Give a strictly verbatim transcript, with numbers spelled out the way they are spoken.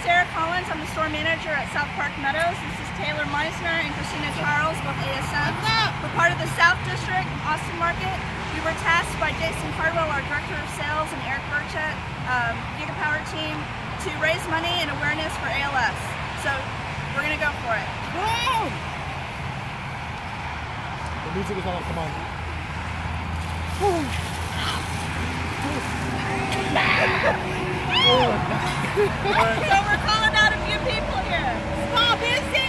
Sarah Collins. I'm the store manager at South Park Meadows. This is Taylor Meisner and Christina Charles, both A S M. We're part of the South District, Austin Market. We were tasked by Jason Cardwell, our Director of Sales, and Eric Burchett, um, Gigapower team, to raise money and awareness for A L S. So we're going to go for it. Whoa! The music is on, come on. So we're calling out a few people here. Small business!